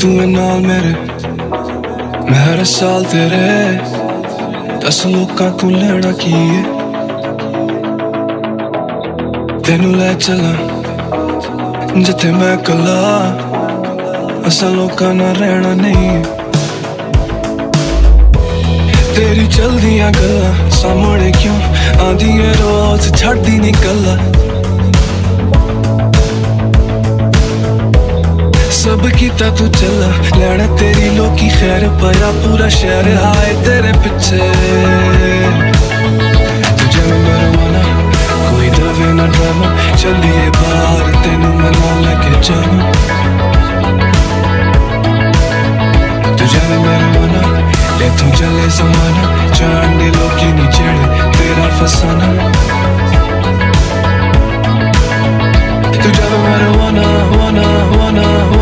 तू है नाल मेरे, मैं हर साल तेरे 10 लोकां तू लेना की है। तेनू ले चला जिथे मैं कला, असा लोकां ना रहना नहीं। तेरी चलदियां गल्लां सामने क्यों आंदियां रोज, छड़दी नहीं गल्लां। सब कीता तू चला लैना तेरी लोकी खैर पाया, पूरा शहर आए तेरे पिछे। तुझे मैं मरवाना कोई दवे ना ड्रामा, चलिए बाहर तेनू मैं ना लेके जाऊं। तुझे मैं मरवाना ले तू चले जमाना, जान दे लोकी नी चढ़े तेरा फसाना। तुझे मैं मरवाना वाना वाना